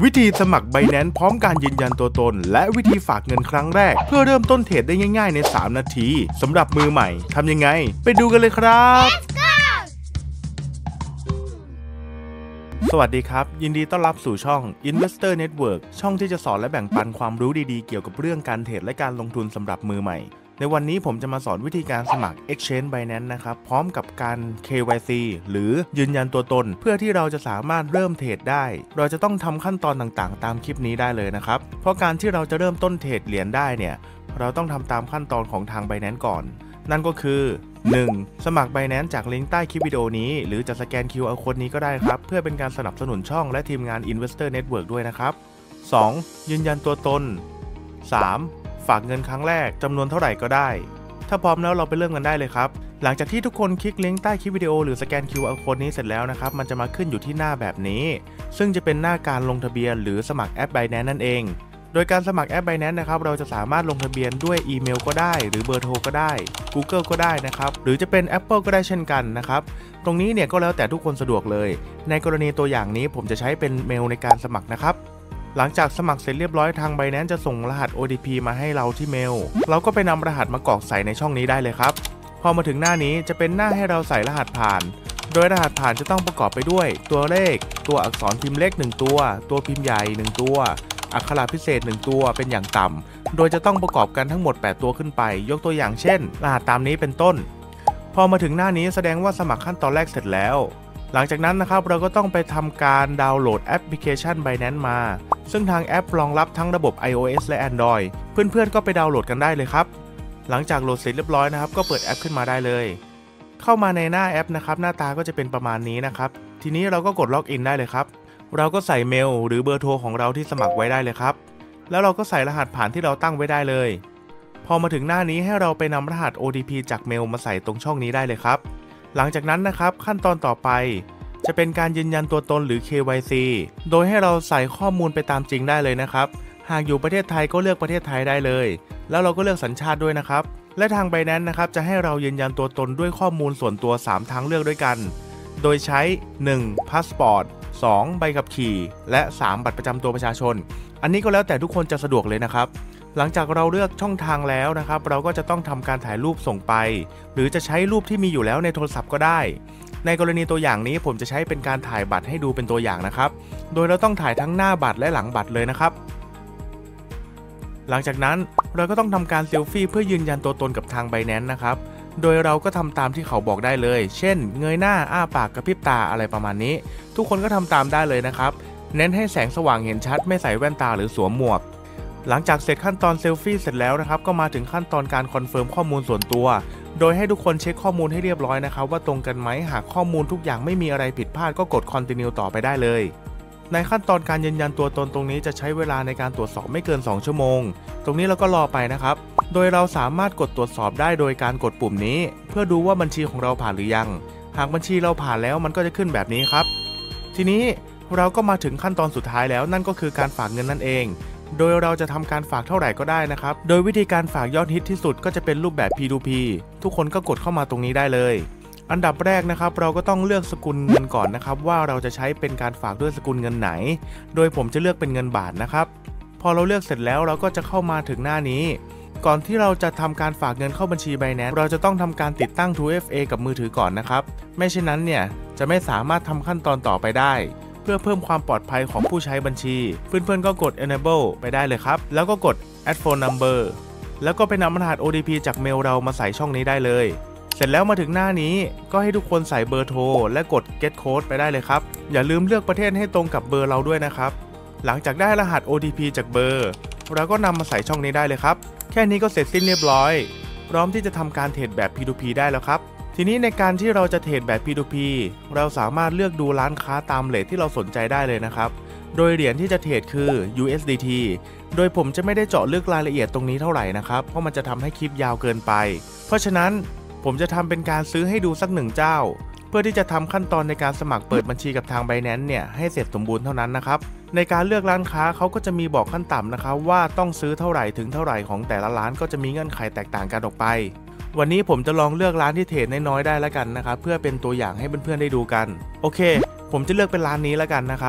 วิธีสมัคร Binance พร้อมการยืนยันตัวตนและวิธีฝากเงินครั้งแรกเพื่อเริ่มต้นเทรดได้ง่ายๆใน3นาทีสำหรับมือใหม่ทำยังไงไปดูกันเลยครับสวัสดีครับยินดีต้อนรับสู่ช่อง Investor Network ช่องที่จะสอนและแบ่งปันความรู้ดีๆเกี่ยวกับเรื่องการเทรดและการลงทุนสำหรับมือใหม่ในวันนี้ผมจะมาสอนวิธีการสมัคร Exchange Binance นะครับพร้อมกับการ KYC หรือยืนยันตัวตนเพื่อที่เราจะสามารถเริ่มเทรดได้เราจะต้องทำขั้นตอนต่างๆตามคลิปนี้ได้เลยนะครับเพราะการที่เราจะเริ่มต้นเทรดเหรียญได้เนี่ยเราต้องทำตามขั้นตอนของทาง Binance ก่อนนั่นก็คือ 1. สมัคร Binance จากลิงก์ใต้คลิปวิดีโอนี้หรือจะสแกน QR Code นี้ก็ได้ครับเพื่อเป็นการสนับสนุนช่องและทีมงาน Investor Network ด้วยนะครับ 2. ยืนยันตัวตน 3. ฝากเงินครั้งแรกจำนวนเท่าไหร่ก็ได้ถ้าพร้อมแล้วเราไปเริ่มกันได้เลยครับหลังจากที่ทุกคนคลิกลิงก์ใต้คลิปวิดีโอหรือสแกน QR Code นี้เสร็จแล้วนะครับมันจะมาขึ้นอยู่ที่หน้าแบบนี้ซึ่งจะเป็นหน้าการลงทะเบียนหรือสมัครแอป Binance นั่นเองโดยการสมัครแอป Binance นะครับเราจะสามารถลงทะเบียนด้วยอีเมลก็ได้หรือเบอร์โทรก็ได้ Google ก็ได้นะครับหรือจะเป็น Apple ก็ได้เช่นกันนะครับตรงนี้เนี่ยก็แล้วแต่ทุกคนสะดวกเลยในกรณีตัวอย่างนี้ผมจะใช้เป็นเมลในการสมัครนะครับหลังจากสมัครเสร็จเรียบร้อยทาง Binance จะส่งรหัส OTP มาให้เราที่เมลเราก็ไปนำรหัสมากรอกใส่ในช่องนี้ได้เลยครับพอมาถึงหน้านี้จะเป็นหน้าให้เราใส่รหัสผ่านโดยรหัสผ่านจะต้องประกอบไปด้วยตัวเลขตัวอักษรพิมพ์เล็ก1ตัวตัวพิมพ์ใหญ่1ตัวอักขระพิเศษ1ตัวเป็นอย่างต่ำโดยจะต้องประกอบกันทั้งหมด8ตัวขึ้นไปยกตัวอย่างเช่นรหัสตามนี้เป็นต้นพอมาถึงหน้านี้แสดงว่าสมัครขั้นตอนแรกเสร็จแล้วหลังจากนั้นนะครับเราก็ต้องไปทำการดาวน์โหลดแอปพลิเคชัน Binance มาซึ่งทางแอปรองรับทั้งระบบ iOS และ Android เพื่อนๆก็ไปดาวน์โหลดกันได้เลยครับหลังจากโหลดเสร็จเรียบร้อยนะครับก็เปิดแอปขึ้นมาได้เลยเข้ามาในหน้าแอปนะครับหน้าตาก็จะเป็นประมาณนี้นะครับทีนี้เราก็กดล็อกอินได้เลยครับเราก็ใส่เมลหรือเบอร์โทรของเราที่สมัครไว้ได้เลยครับแล้วเราก็ใส่รหัสผ่านที่เราตั้งไว้ได้เลยพอมาถึงหน้านี้ให้เราไปนำรหัส OTP จากเมลมาใส่ตรงช่องนี้ได้เลยครับหลังจากนั้นนะครับขั้นตอนต่อไปจะเป็นการยืนยันตัวตนหรือ KYC โดยให้เราใส่ข้อมูลไปตามจริงได้เลยนะครับหากอยู่ประเทศไทยก็เลือกประเทศไทยได้เลยแล้วเราก็เลือกสัญชาติด้วยนะครับและทาง Binance นะครับจะให้เรายืนยันตัวตนด้วยข้อมูลส่วนตัว3ทางเลือกด้วยกันโดยใช้ 1. พาสปอร์ต 2. ใบขับขี่และ 3. บัตรประจำตัวประชาชนอันนี้ก็แล้วแต่ทุกคนจะสะดวกเลยนะครับหลังจากเราเลือกช่องทางแล้วนะครับเราก็จะต้องทำการถ่ายรูปส่งไปหรือจะใช้รูปที่มีอยู่แล้วในโทรศัพท์ก็ได้ในกรณีตัวอย่างนี้ผมจะใช้เป็นการถ่ายบัตรให้ดูเป็นตัวอย่างนะครับโดยเราต้องถ่ายทั้งหน้าบัตรและหลังบัตรเลยนะครับหลังจากนั้นเราก็ต้องทำการเซลฟี่เพื่อยืนยันตัวตนกับทาง Binance นะครับโดยเราก็ทำตามที่เขาบอกได้เลยเช่นเงยหน้าอ้าปากกระพริบตาอะไรประมาณนี้ทุกคนก็ทำตามได้เลยนะครับเน้นให้แสงสว่างเห็นชัดไม่ใส่แว่นตาหรือสวมหมวกหลังจากเสร็จขั้นตอนเซลฟี่เสร็จแล้วนะครับก็มาถึงขั้นตอนการคอนเฟิร์มข้อมูลส่วนตัวโดยให้ทุกคนเช็คข้อมูลให้เรียบร้อยนะครับว่าตรงกันไหมหากข้อมูลทุกอย่างไม่มีอะไรผิดพลาดก็กด Continue ต่อไปได้เลยในขั้นตอนการยืนยันตัวตนตรงนี้จะใช้เวลาในการตรวจสอบไม่เกิน2ชั่วโมงตรงนี้เราก็รอไปนะครับโดยเราสามารถกดตรวจสอบได้โดยการกดปุ่มนี้เพื่อดูว่าบัญชีของเราผ่านหรือยังหากบัญชีเราผ่านแล้วมันก็จะขึ้นแบบนี้ครับทีนี้เราก็มาถึงขั้นตอนสุดท้ายแล้วนั่นก็คือการฝากเงินนั่นเองโดยเราจะทำการฝากเท่าไหร่ก็ได้นะครับโดยวิธีการฝากยอดฮิตที่สุดก็จะเป็นรูปแบบ P2P ทุกคนก็กดเข้ามาตรงนี้ได้เลยอันดับแรกนะครับเราก็ต้องเลือกสกุลเงินก่อนนะครับว่าเราจะใช้เป็นการฝากด้วยสกุลเงินไหนโดยผมจะเลือกเป็นเงินบาทนะครับพอเราเลือกเสร็จแล้วเราก็จะเข้ามาถึงหน้านี้ก่อนที่เราจะทำการฝากเงินเข้าบัญชี Binance เราจะต้องทำการติดตั้ง 2FA กับมือถือก่อนนะครับไม่เช่นนั้นเนี่ยจะไม่สามารถทำขั้นตอนต่อไปได้เพื่อเพิ่มความปลอดภัยของผู้ใช้บัญชีเพื่อนๆก็กด Enable ไปได้เลยครับแล้วก็กด Add Phone Number แล้วก็ไปนำรหัส OTP จากเมลเรามาใส่ช่องนี้ได้เลยเสร็จแล้วมาถึงหน้านี้ก็ให้ทุกคนใส่เบอร์โทรและกด Get Code ไปได้เลยครับอย่าลืมเลือกประเทศให้ตรงกับเบอร์เราด้วยนะครับหลังจากได้รหัส OTP จากเบอร์เราก็นำมาใส่ช่องนี้ได้เลยครับแค่นี้ก็เสร็จสิ้นเรียบร้อยพร้อมที่จะทำการเทรดแบบ P2P ได้แล้วครับทีนี้ในการที่เราจะเทรดแบบ P2P เราสามารถเลือกดูร้านค้าตามเรทที่เราสนใจได้เลยนะครับโดยเหรียญที่จะเทรดคือ USDT โดยผมจะไม่ได้เจาะลึกรายละเอียดตรงนี้เท่าไหร่นะครับเพราะมันจะทำให้คลิปยาวเกินไปเพราะฉะนั้นผมจะทำเป็นการซื้อให้ดูสัก1เจ้าเพื่อที่จะทำขั้นตอนในการสมัครเปิดบัญชีกับทาง Binance เนี่ยให้เสร็จสมบูรณ์เท่านั้นนะครับในการเลือกร้านค้าเขาก็จะมีบอกขั้นต่ำนะครับว่าต้องซื้อเท่าไหร่ถึงเท่าไหร่ของแต่ละร้านก็จะมีเงื่อนไขแตกต่างกันออกไปวันนี้ผมจะลองเลือกร้านที่เทรดน้อยๆได้แล้วกันนะครับเพื่อเป็นตัวอย่างให้เพื่อนๆได้ดูกันโอเคผมจะเลือกเป็นร้านนี้แล้วกันนะครับ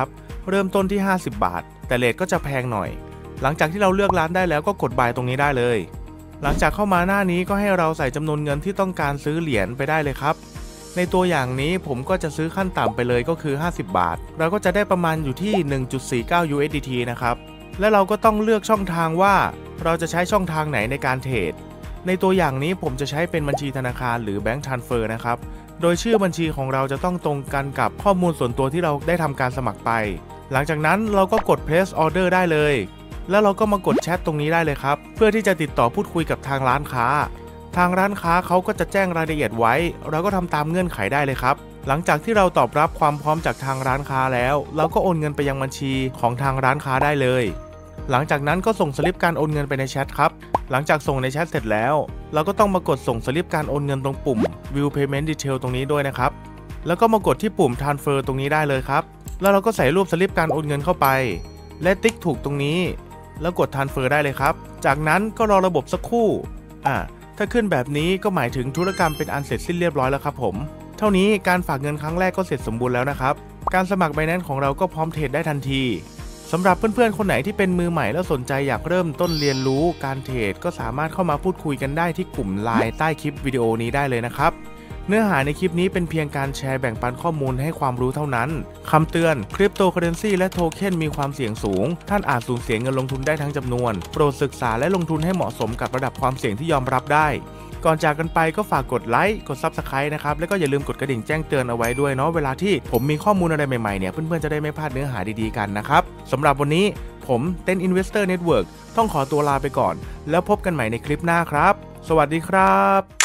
เริ่มต้นที่50บาทแต่เรทก็จะแพงหน่อยหลังจากที่เราเลือกร้านได้แล้วก็กด buy ตรงนี้ได้เลยหลังจากเข้ามาหน้านี้ก็ให้เราใส่จำนวนเงินที่ต้องการซื้อเหรียญไปได้เลยครับในตัวอย่างนี้ผมก็จะซื้อขั้นต่ำไปเลยก็คือ50บาทเราก็จะได้ประมาณอยู่ที่ 1.49 USDT นะครับและเราก็ต้องเลือกช่องทางว่าเราจะใช้ช่องทางไหนในการเทรดในตัวอย่างนี้ผมจะใช้เป็นบัญชีธนาคารหรือ Bank Transfer นะครับโดยชื่อบัญชีของเราจะต้องตรงกันกับข้อมูลส่วนตัวที่เราได้ทำการสมัครไปหลังจากนั้นเราก็กด place order ได้เลยแล้วเราก็มากดแชทตรงนี้ได้เลยครับเพื่อที่จะติดต่อพูดคุยกับทางร้านค้าเขาก็จะแจ้งรายละเอียดไว้เราก็ทำตามเงื่อนไขได้เลยครับหลังจากที่เราตอบรับความพร้อมจากทางร้านค้าแล้วเราก็โอนเงินไปยังบัญชีของทางร้านค้าได้เลยหลังจากนั้นก็ส่งสลิปการโอนเงินไปในแชทครับหลังจากส่งในแชทเสร็จแล้วเราก็ต้องมากดส่งสลิปการโอนเงินตรงปุ่ม View Payment Detail ตรงนี้ด้วยนะครับแล้วก็มากดที่ปุ่ม Transfer ตรงนี้ได้เลยครับแล้วเราก็ใส่รูปสลิปการโอนเงินเข้าไปและติ๊กถูกตรงนี้แล้วกด Transfer ได้เลยครับจากนั้นก็รอระบบสักครู่ถ้าขึ้นแบบนี้ก็หมายถึงธุรกรรมเป็นอันเสร็จสิ้นเรียบร้อยแล้วครับผมเท่านี้การฝากเงินครั้งแรกก็เสร็จสมบูรณ์แล้วนะครับการสมัคร Binance ของเราก็พร้อมเทรดได้ทันทีสำหรับเพื่อนๆคนไหนที่เป็นมือใหม่แล้วสนใจอยากเริ่มต้นเรียนรู้การเทรดก็สามารถเข้ามาพูดคุยกันได้ที่กลุ่ม LINE ใต้คลิปวิดีโอนี้ได้เลยนะครับเนื้อหาในคลิปนี้เป็นเพียงการแชร์แบ่งปันข้อมูลให้ความรู้เท่านั้นคำเตือนคริปโตเคอเรนซีและโทเค็นมีความเสี่ยงสูงท่านอาจสูญเสียเงินลงทุนได้ทั้งจำนวนโปรดศึกษาและลงทุนให้เหมาะสมกับระดับความเสี่ยงที่ยอมรับได้ก่อนจากกันไปก็ฝากกดไลค์กด Subscribe นะครับแล้วก็อย่าลืมกดกระดิ่งแจ้งเตือนเอาไว้ด้วยเนาะเวลาที่ผมมีข้อมูลอะไรใหม่ๆเนี่ยเพื่อนๆจะได้ไม่พลาดเนื้อหาดีๆกันนะครับสำหรับวันนี้ผมเต้น Investor Network ต้องขอตัวลาไปก่อนแล้วพบกันใหม่ในคลิปหน้าครับสวัสดีครับ